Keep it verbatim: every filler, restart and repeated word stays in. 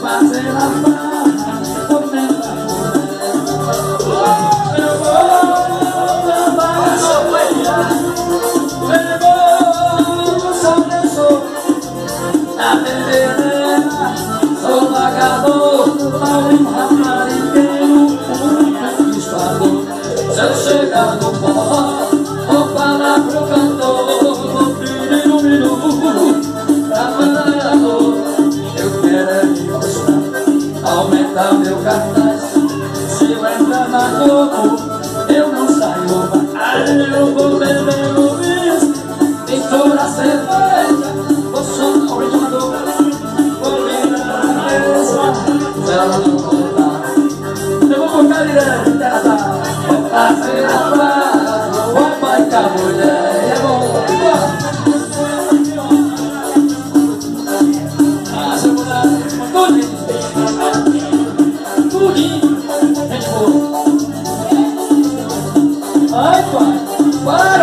fazer a barra, comenta eu vou levar essa manhã, eu vou saber eu sou na bebedeira, sou vagador, não enramarigueiro, um conquistador. Se eu chegar no forró, vou falar pro cantor, vou pedir um minuto pra trabalhador. Eu quero é me mostrar, aumentar meu cartaz. Se eu entrar na Globo, eu não saio mais. Eu vou beber no bis, mistura cerveja, vou soltar o ritmador, vou virar a mesa. Se ela não voltar, eu vou colocar direto em casa. Vou fazer a barra, vou baicar a mulher. É bom, ah, seu mulher, tudinho, tudinho, gente boa. Ai, pai, vai.